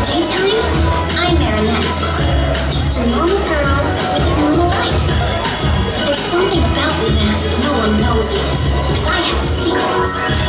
daytime, I'm Marinette. Just a normal girl with a normal life. But there's something about me that no one knows yet, because I have secrets.